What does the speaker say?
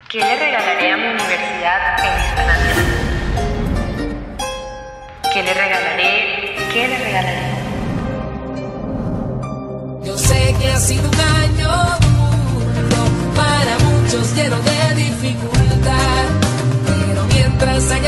¿Qué le regalaré a mi universidad en esta Navidad? ¿Qué le regalaré? ¿Qué le regalaré? Yo sé que ha sido un año duro, para muchos lleno de dificultad, pero mientras haya